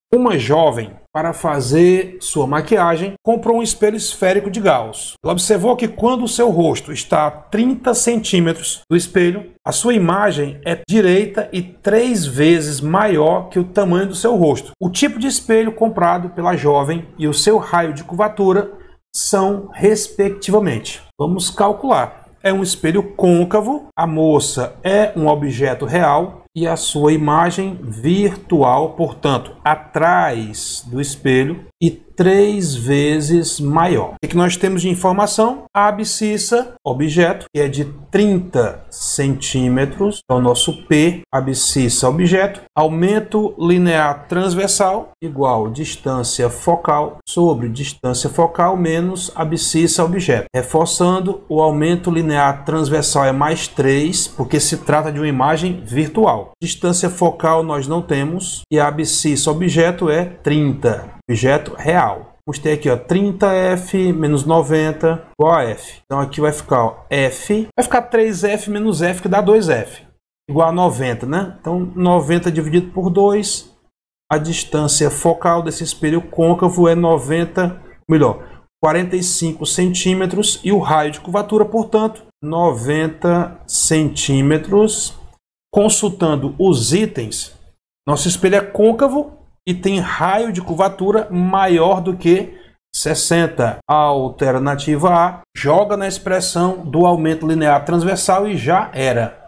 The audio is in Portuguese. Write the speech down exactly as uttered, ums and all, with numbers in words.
Uma jovem, para fazer sua maquiagem, comprou um espelho esférico de Gauss. Ela observou que quando o seu rosto está a trinta centímetros do espelho, a sua imagem é direita e três vezes maior que o tamanho do seu rosto. O tipo de espelho comprado pela jovem e o seu raio de curvatura são respectivamente. Vamos calcular. É um espelho côncavo, a moça é um objeto real e a sua imagem virtual, portanto, atrás do espelho e três vezes maior. O que nós temos de informação? A abscissa, objeto, que é de trinta centímetros, é o nosso P, abscissa, objeto, aumento linear transversal, igual distância focal sobre distância focal menos abscissa, objeto. Reforçando, o aumento linear transversal é mais três, porque se trata de uma imagem virtual. Distância focal nós não temos e a abscissa, objeto, é trinta. Objeto real. Vamos ter aqui, ó, trinta F menos noventa igual a F. Então aqui vai ficar, ó, F, vai ficar três F menos F, que dá dois F, igual a noventa, né? Então noventa dividido por dois, a distância focal desse espelho côncavo é noventa, melhor, quarenta e cinco centímetros e o raio de curvatura, portanto, noventa centímetros. Consultando os itens, nosso espelho é côncavo e tem raio de curvatura maior do que sessenta. A alternativa A joga na expressão do aumento linear transversal e já era.